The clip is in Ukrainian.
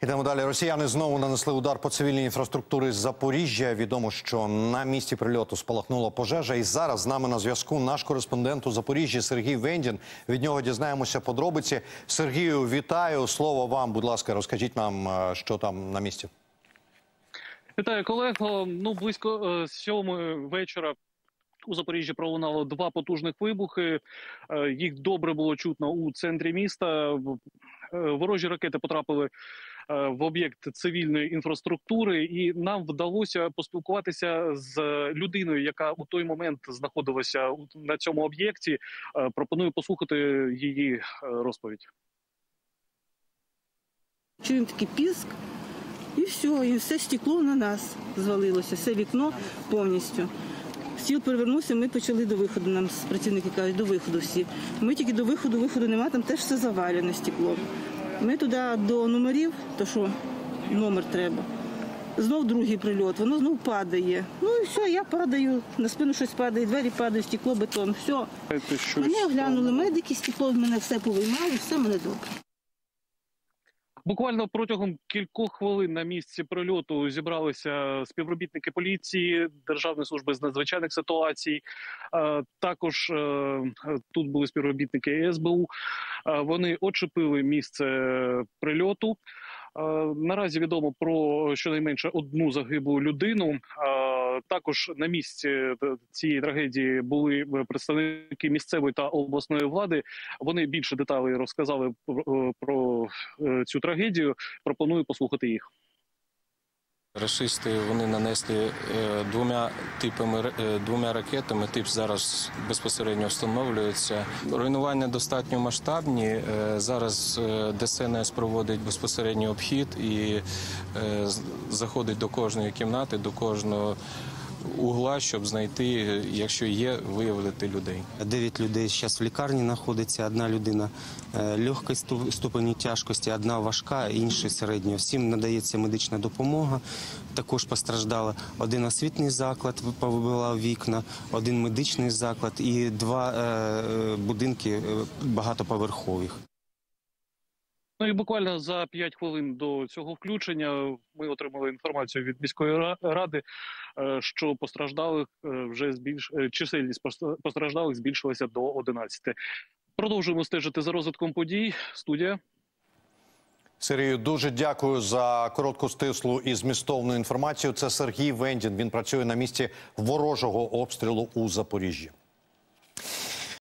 Ідемо далі. Росіяни знову нанесли удар по цивільній інфраструктурі з Запоріжжя. Відомо, що на місці прильоту спалахнула пожежа. І зараз з нами на зв'язку наш кореспондент у Запоріжжі Сергій Вендін. Від нього дізнаємося подробиці. Сергію, вітаю. Слово вам, будь ласка, розкажіть нам, що там на місці. Вітаю, колего. Близько 7 вечора у Запоріжжі пролунало 2 потужних вибухи. Їх добре було чутно у центрі міста. Ворожі ракети потрапили в об'єкт цивільної інфраструктури, і нам вдалося поспілкуватися з людиною, яка у той момент знаходилася на цьому об'єкті. Пропоную послухати її розповідь. Чуємо такий піск, і все стекло на нас звалилося, все вікно повністю. Стіл перевернувся, ми почали до виходу, нам працівники кажуть, до виходу всі. Ми тільки до виходу нема, там теж все завалене стекло. Ми туди до номерів, то що номер треба. Знов другий прильот, воно знов падає. І все, я падаю, на спину щось падає, двері падають, стекло, бетон, все. Мене оглянули медики, стекло, мене все повиймали, все мене добре. Буквально протягом кількох хвилин на місці прильоту зібралися співробітники поліції, Державної служби з надзвичайних ситуацій. Також тут були співробітники СБУ. Вони очепили місце прильоту. Наразі відомо про щонайменше 1 загиблу людину. Також на місці цієї трагедії були представники місцевої та обласної влади. Вони більше деталей розказали про цю трагедію. Пропоную послухати їх. Рашисти вони нанесли 2 ракетами. Тип зараз безпосередньо встановлюється. Руйнування достатньо масштабні. Зараз ДСНС проводить безпосередній обхід і заходить до кожної кімнати, до кожного угла, щоб знайти, якщо є, виявити людей. 9 людей зараз в лікарні знаходиться, 1 людина легкої ступені тяжкості, 1 важка, інші середньої. Всім надається медична допомога. Також постраждало 1 освітній заклад, повибило вікна, 1 медичний заклад і 2 будинки багатоповерхових. І буквально за 5 хвилин до цього включення ми отримали інформацію від міської ради, що постраждалих чисельність постраждалих збільшилася до 11. Продовжуємо стежити за розвитком подій. Студія. Сергію, дуже дякую за коротку, стислу і змістовну інформацію. Це Сергій Вендін. Він працює на місці ворожого обстрілу у Запоріжжі.